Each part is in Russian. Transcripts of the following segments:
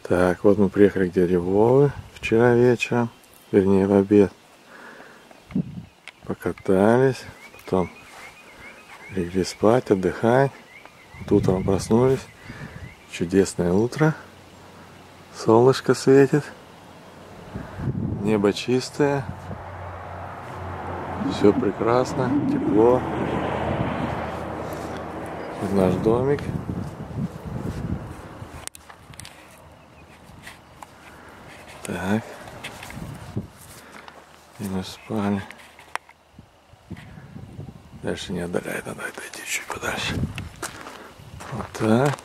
Так, вот мы приехали к дяде Вовы вчера вечером, вернее в обед. Покатались, потом легли спать, отдыхать. Тут утром проснулись. Чудесное утро. Солнышко светит. Небо чистое. Все прекрасно, тепло. Вот наш домик. Так. И мы спали. Дальше не отдаляет, надо отойти чуть подальше. Вот так.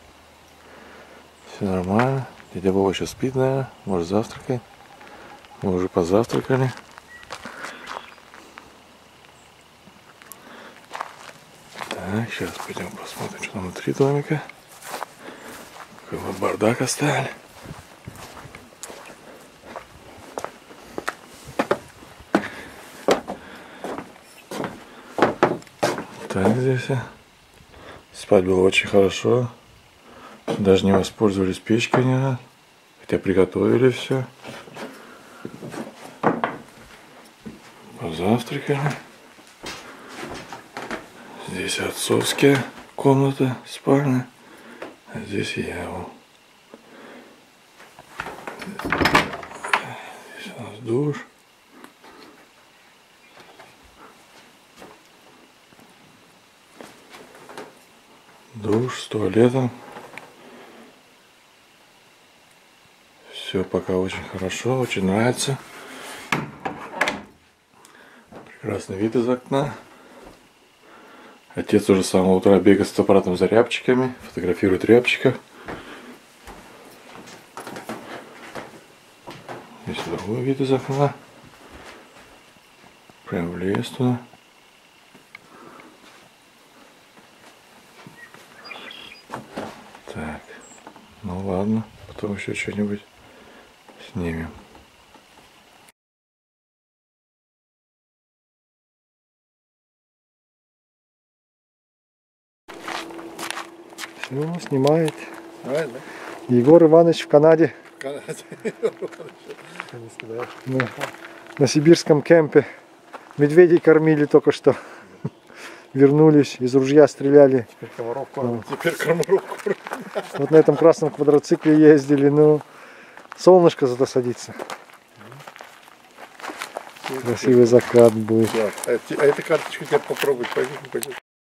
Все нормально. Дядя Вова еще спит, наверное. Может завтракать. Мы уже позавтракали. Так, сейчас пойдем посмотрим, что там внутри домика. Какой вот бардак оставили. Так здесь. Спать было очень хорошо. Даже не воспользовались печкой ни разу. Хотя приготовили все. Позавтракали. Здесь отцовская комната, спальня. А здесь я. Здесь у нас душ. Душ с туалетом. Все пока очень хорошо, очень нравится. Прекрасный вид из окна. Отец уже с самого утра бегает с аппаратом за рябчиками, фотографирует рябчиков. Здесь другой вид из окна. Прям в лес туда. Так, ну ладно, потом еще что-нибудь снимем. Все, снимает. Егор Иванович в Канаде. На сибирском кемпе. Медведей кормили только что. Вернулись, из ружья стреляли. Теперь комаров кормят. Теперь комаров кормят. Вот на этом красном квадроцикле ездили, ну, солнышко зато садится. Красивый закат будет. Да. А эта карточка тебе попробовать, пойдем.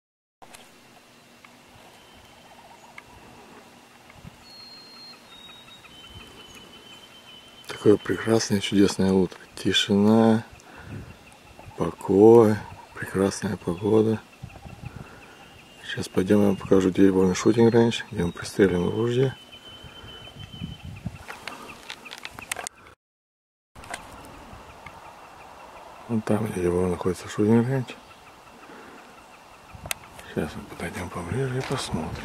Такое прекрасное, чудесное утро. Тишина, покой, прекрасная погода. Сейчас пойдем, я вам покажу, где его шутинг рейндж, где мы пристрелим ружье. Вон там, где его находится шутинг рейндж. Сейчас мы подойдем поближе и посмотрим.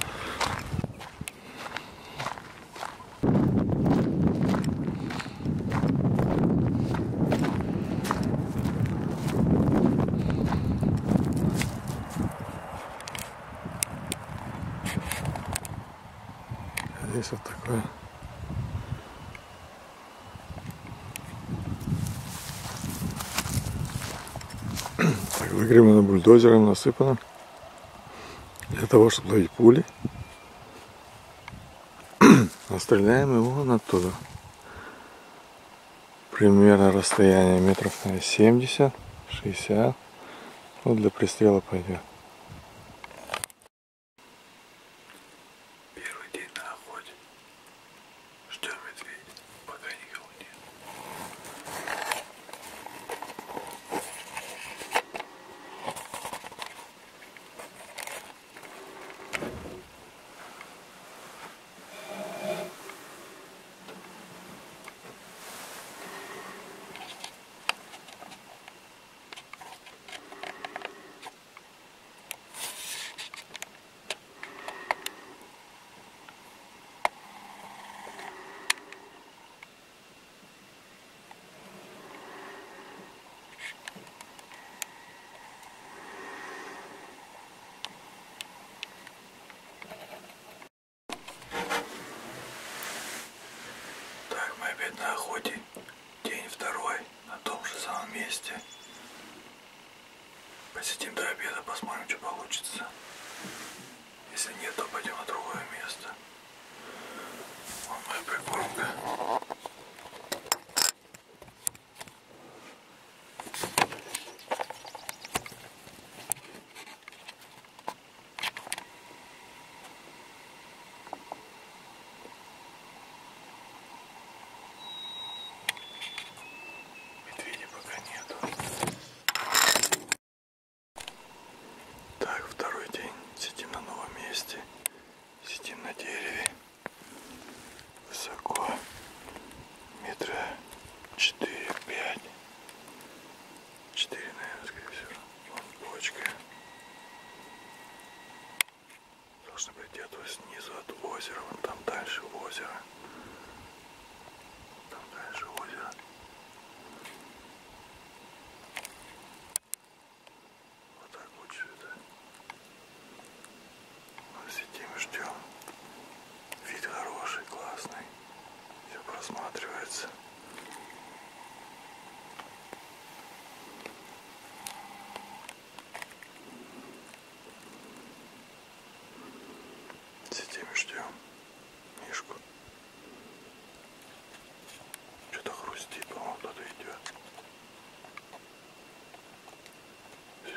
Здесь вот такое. Так, выгребано бульдозером, насыпано. Для того, чтобы ловить пули. Настреляем его вон оттуда. Примерно расстояние метров 70-60. Вот для пристрела пойдет. Первый день на охоте. Ждем медведя, пока никого нет. месте. Посидим до обеда, посмотрим, что получится. Если нет, то пойдем на другое место. Вон моя прикормка. Медведей пока нету. Так, второй день. Сидим на новом месте. Сидим на дереве. Высоко. Метра 4-5. 4, наверное, скорее всего. Вон бочка. Должны быть где-то снизу от озера. Вон там дальше озеро. Там дальше озеро. Вот так вот что-то. Мы сидим и ждем. Вид хороший, классный. Все просматривается. Сидим и ждем Мишку. Что-то хрустит, по-моему, кто-то идет. Все.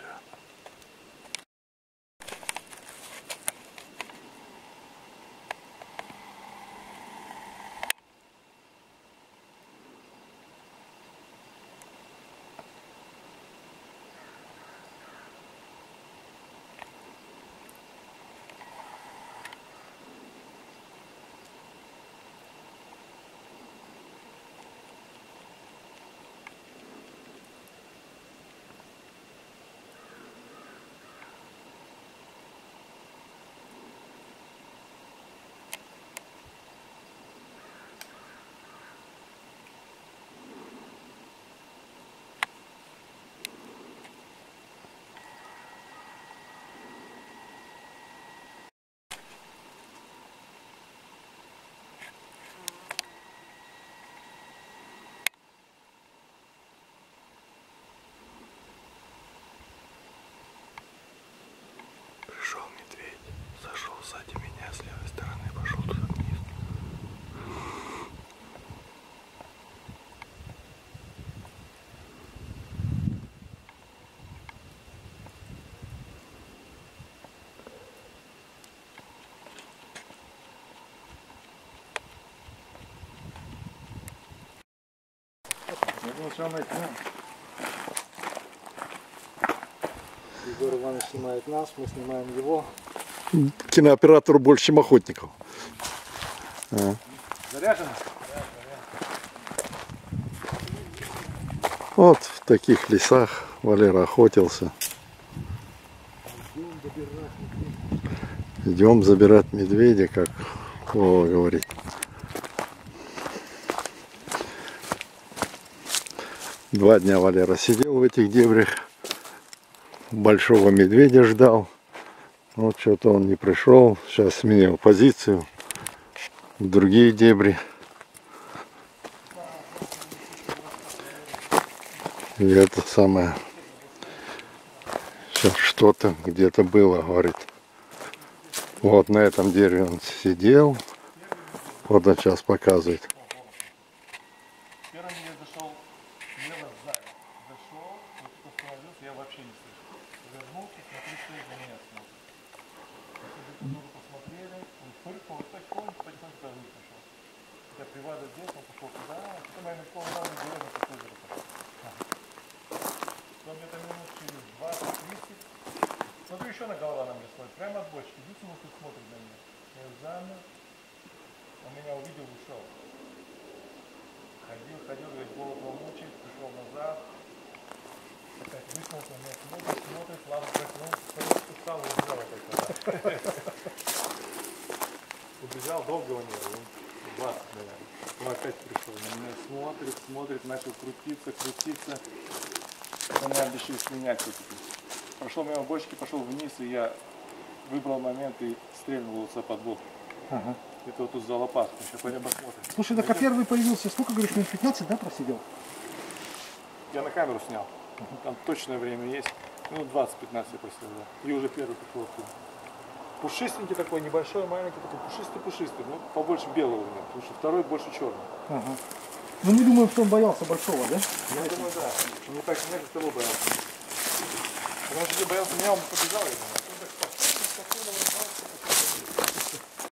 Пришел медведь, зашел сзади меня с левой стороны, пошел туда вниз. Я думал, что она к нам. Егор Иванович снимает нас, мы снимаем его. Кинооператору больше, чем охотников. Заряжено? Вот в таких лесах Валера охотился. Идем забирать медведя, как Вова говорит. Два дня Валера сидел в этих дебрях. Большого медведя ждал. Вот что-то он не пришел. Сейчас сменил позицию в другие дебри. И это самое. Сейчас что-то где-то было, говорит. Вот на этом дереве он сидел. Вот он сейчас показывает. Первый я зашел слева сзади. Зашел, вот кто остановился, я вообще не слышал. Вернулся, смотрю, что из-за меня смотрит. Мы посмотрели, он фыркнул, потихоньку вышел. Я приваду здесь, он пошел туда, а потом я на полгода деревья по озеру пошел. Потом где-то минут через 20-30. Смотрю, еще на голова на меня смотрит, прямо от бочки. Высунул и смотрит на меня. Я замер, он меня увидел, ушел. Ходил, говорит, голову мучает, пришел назад. Опять высунулся, меня смотрит, ладно, проснулся, встал и убежал опять назад. Убежал, долго у него, 20, наверное. Он опять пришел, на меня смотрит, начал крутиться. Он меня решил слинять все-таки. Прошел мимо бочки, пошел вниз, и я выбрал момент и стрельнул его под бок. Ага. Это вот тут за лопатку, сейчас пойдем посмотрим. Слушай, так а первый появился, сколько, говоришь, минут 15, да, просидел? Я на камеру снял. Там точное время есть. Минут 20-15 я представляю. И уже первый приход. Пушистенький такой, небольшой, маленький, такой пушистый-пушистый. Ну, побольше белого у него, потому что второй больше черного. Ага. Ну не думаю, что он боялся большого, да? Я думаю, да. Он не так, знаете, того боялся. Потому что если боялся меня, он бы побежал, я думаю. Он так спокойно врывался.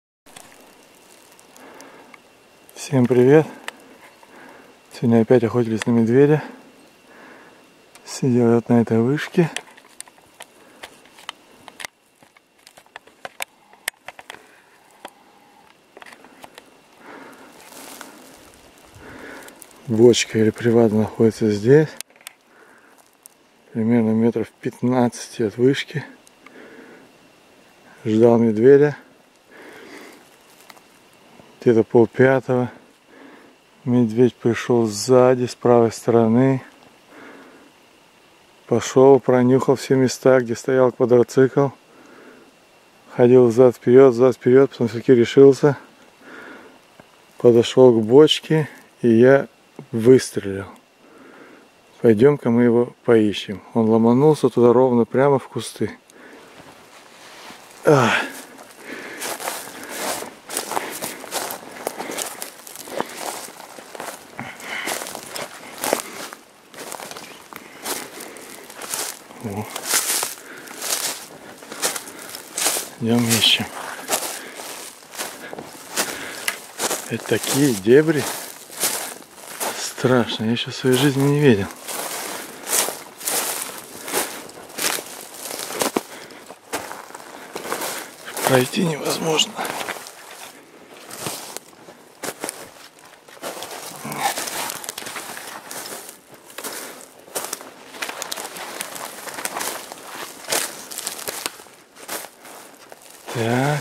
Всем привет! Сегодня опять охотились на медведя. Сидел вот на этой вышке. Бочка или приват находится здесь. Примерно метров 15 от вышки. Ждал медведя. Где-то 4:30. Медведь пришел сзади, с правой стороны. Пошел, пронюхал все места, где стоял квадроцикл. Ходил взад-вперед, потом все-таки решился. Подошел к бочке, и я выстрелил. Пойдем-ка мы его поищем. Он ломанулся туда ровно, прямо в кусты. Ах. О. Идем ищем. Это такие дебри. Страшно, я еще в своей жизни не видел. Пройти невозможно. Так.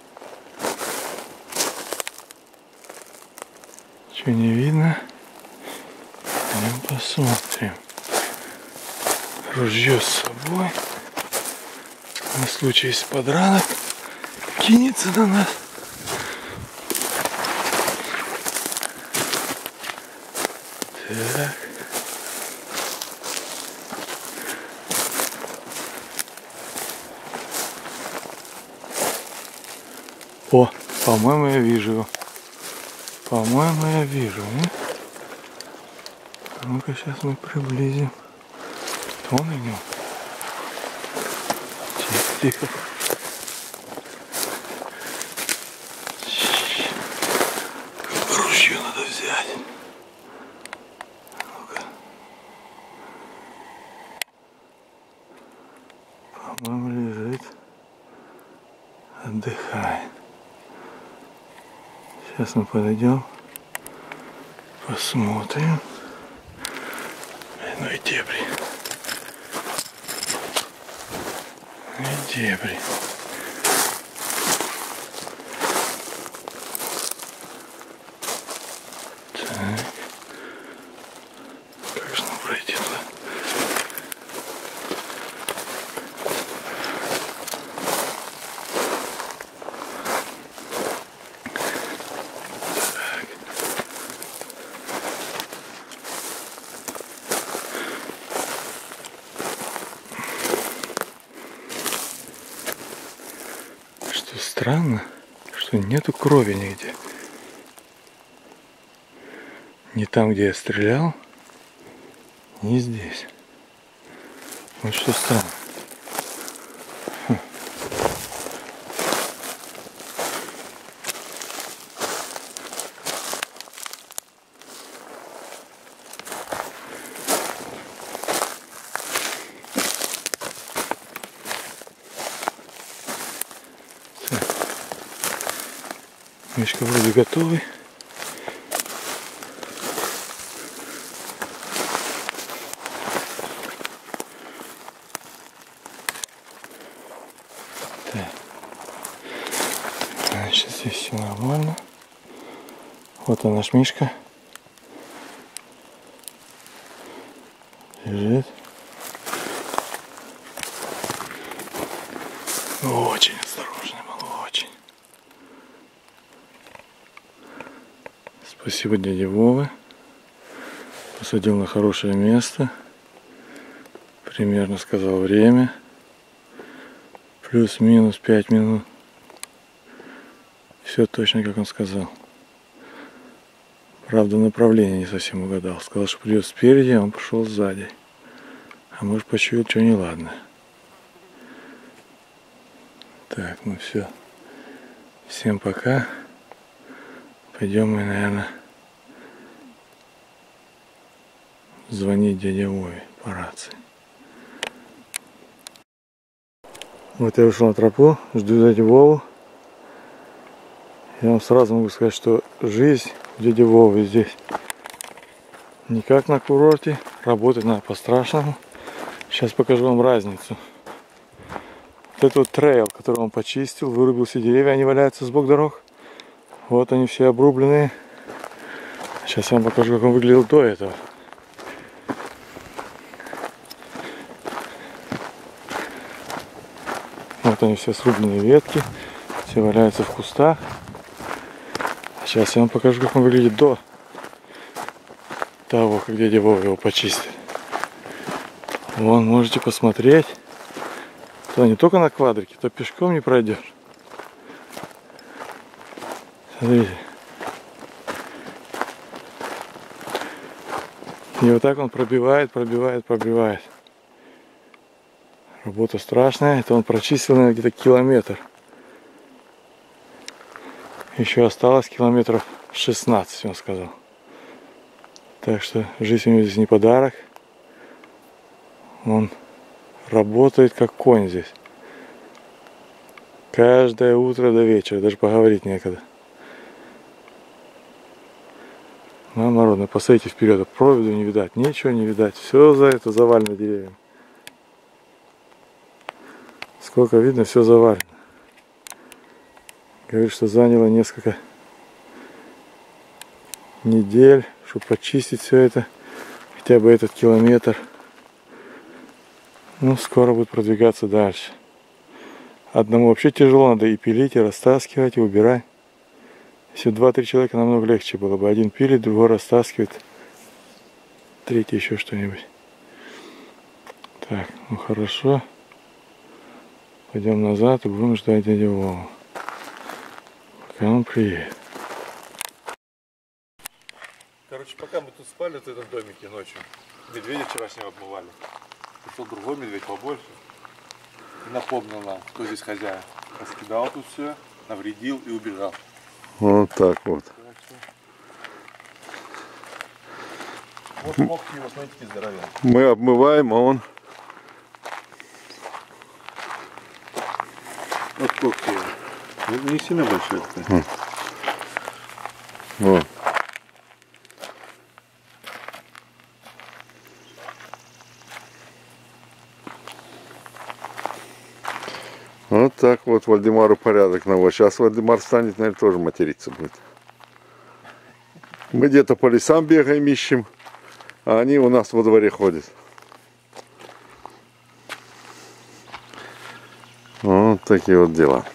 Что не видно? Пойдем посмотрим. Ружье с собой. На случай, если подранок кинется на нас. Так. О, по-моему, я вижу его. По-моему, я вижу. Ну-ка, сейчас мы приблизим. Вон идем. Тихо, тихо. Ружье надо взять. Ну-ка. По-моему, лежит. Отдыхает. Сейчас мы подойдем. Посмотрим. Ну и дебри. И дебри. Так. Как же нам пройти туда? Странно, что нету крови нигде. Ни там, где я стрелял, ни здесь. Вот что странно. Мишка вроде готовый. Так. Значит, здесь все нормально. Вот он, наш Мишка. Лежит. Очень осторожный был, очень. Спасибо дяде Вове. Посадил на хорошее место. Примерно сказал время. Плюс-минус 5 минут. Все точно, как он сказал. Правда, направление не совсем угадал. Сказал, что придет спереди, а он пошел сзади. А может, почуял, что неладно. Так, ну все. Всем пока. Пойдем мы, наверное, звонить дяде Вове по рации. Вот я вышел на тропу, жду дядю Вову. Я вам сразу могу сказать, что жизнь у дяди Вовы здесь не как на курорте, работать надо по-страшному. Сейчас покажу вам разницу. Вот это вот трейл, который он почистил, вырубил все деревья, они валяются сбоку дорог. Вот они все обрубленные. Сейчас я вам покажу, как он выглядел до этого. Вот они все срубленные ветки, все валяются в кустах. Сейчас я вам покажу, как он выглядит до того, как дядя Вова его почистил. Вон, можете посмотреть. То не только на квадрике, то пешком не пройдешь. Смотрите. И вот так он пробивает. Работа страшная. Это он прочистил, наверное, где-то километр. Еще осталось километров 16, он сказал. Так что жизнь у него здесь не подарок. Он работает как конь здесь. Каждое утро до вечера. Даже поговорить некогда. Мама родная, посмотрите вперед. А проводу не видать. Ничего не видать. Все за это завалено деревьями. Сколько видно, все завалено. Говорит, что заняло несколько недель, чтобы почистить все это. Хотя бы этот километр. Ну, скоро будет продвигаться дальше. Одному вообще тяжело, надо и пилить, и растаскивать, и убирать. Если 2-3 человека, намного легче было бы. Один пилит, другой растаскивает, третий еще что-нибудь. Так, ну хорошо. Пойдем назад и будем ждать дядю Вову, пока он приедет. Короче, пока мы тут спали в этом домике ночью, медведя вчерашнего обмывали. Пришел другой медведь побольше. И напомнил нам, кто здесь хозяин. Раскидал тут все, навредил и убежал. Вот так вот. Вот ногти его, смотрите, какие здоровенные. Мы обмываем, а он... Вот когти его. Не сильно большой. Вот. Вот так вот Вальдемару порядок наводит. Сейчас Вальдемар станет, наверное, тоже материться будет. Мы где-то по лесам бегаем, ищем, а они у нас во дворе ходят. Вот такие вот дела.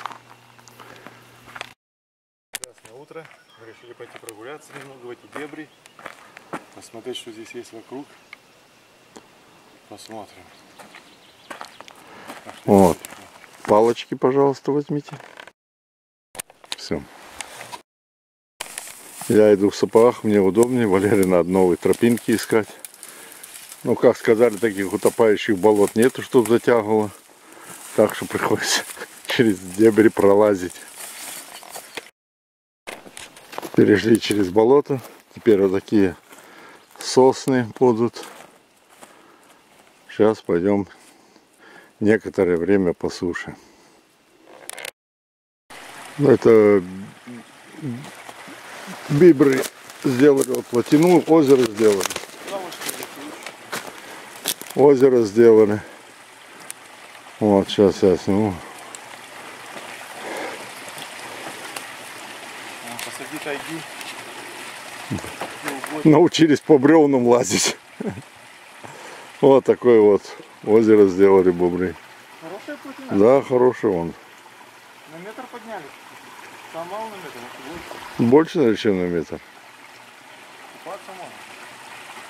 Прекрасное утро. Мы решили пойти прогуляться немного в эти дебри. Посмотреть, что здесь есть вокруг. Посмотрим. Вот. Палочки, пожалуйста, возьмите. Все. Я иду в сапогах, мне удобнее. Валерий надо новые тропинки искать. Ну, как сказали, таких утопающих болот нету, чтобы затягивало. Так что приходится через дебри пролазить. Перешли через болото. Теперь вот такие сосны будут. Сейчас пойдем некоторое время по суше. Это бибры сделали, вот плотину, озеро сделали. Озеро сделали. Вот, сейчас я сниму. Посади тайги. Научились по бревнам лазить. Вот такое вот озеро сделали бобры. Хорошая плотина? Да, хороший он. На метр подняли. Там мало на метр, а больше. Больше, наверное, чем на метр. Купаться можно.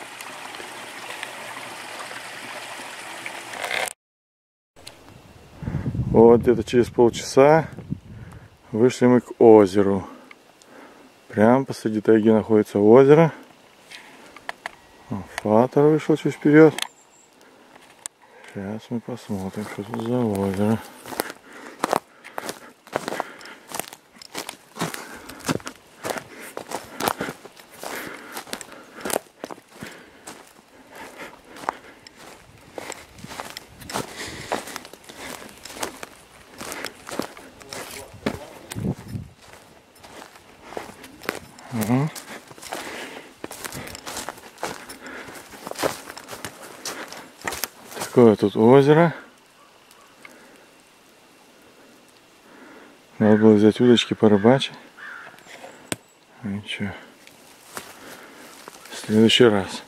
Вот где-то через полчаса вышли мы к озеру. Прямо посреди тайги находится озеро. Фатер вышел чуть вперед. Сейчас мы посмотрим, что тут за озеро. Такое тут озеро. Надо было взять удочки, порыбачить. Ничего. В следующий раз.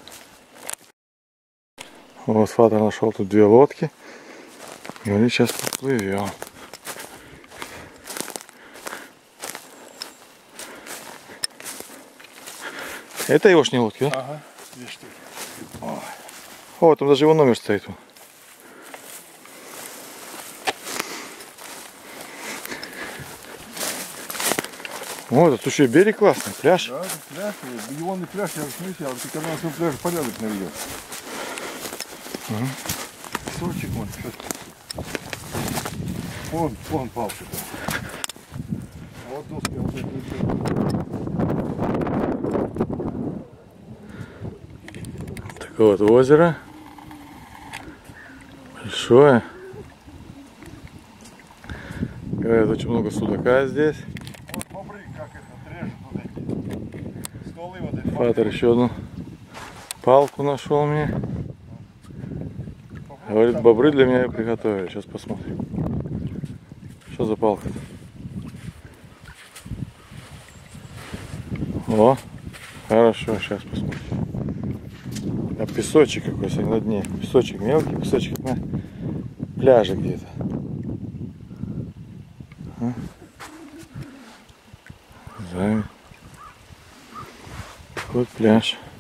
Вот Фатер нашел тут 2 лодки. Говорит, сейчас поплывем. Это егошние лодки, да? Ага, 2 штуки. О, там даже его номер стоит. О, тут еще и берег классный, пляж. Да, это пляж, бегионный пляж, я в смысле, а ты когда на своем пляже порядок наведешь. Песочек вон, вон палка. А вот доски, вот это Такое вот озеро. Большое. Говорят, очень много судака здесь. вот бобры, как это, режут вот эти стволы вот эти. Фатер еще одну палку нашел мне. Говорит, бобры для меня приготовили. Сейчас посмотрим. Что за палка? О, хорошо, сейчас посмотрим. А песочек какой на дне. Песочек мелкий, песочек на пляже где-то. Вот пляж.